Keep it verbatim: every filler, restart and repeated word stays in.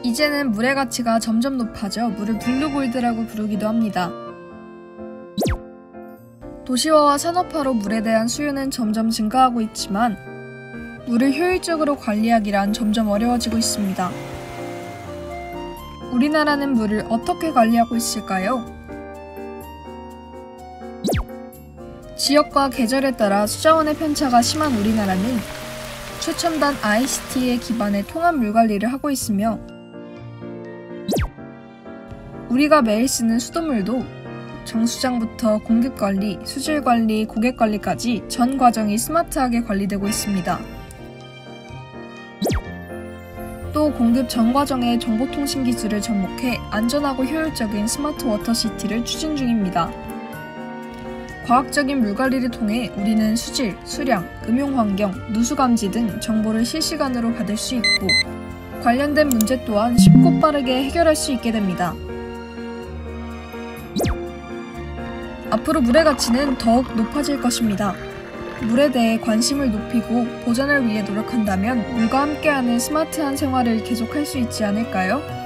이제는 물의 가치가 점점 높아져 물을 블루골드라고 부르기도 합니다. 도시화와 산업화로 물에 대한 수요는 점점 증가하고 있지만 물을 효율적으로 관리하기란 점점 어려워지고 있습니다. 우리나라는 물을 어떻게 관리하고 있을까요? 지역과 계절에 따라 수자원의 편차가 심한 우리나라는 최첨단 아이씨티에 기반의 통합 물 관리를 하고 있으며 우리가 매일 쓰는 수돗물도 정수장부터 공급관리, 수질관리, 고객관리까지 전 과정이 스마트하게 관리되고 있습니다. 또 공급 전 과정의 정보통신 기술을 접목해 안전하고 효율적인 스마트 워터시티를 추진 중입니다. 과학적인 물관리를 통해 우리는 수질, 수량, 음용환경, 누수감지 등 정보를 실시간으로 받을 수 있고 관련된 문제 또한 쉽고 빠르게 해결할 수 있게 됩니다. 앞으로 물의 가치는 더욱 높아질 것입니다. 물에 대해 관심을 높이고 보전을 위해 노력한다면 물과 함께하는 스마트한 생활을 계속할 수 있지 않을까요?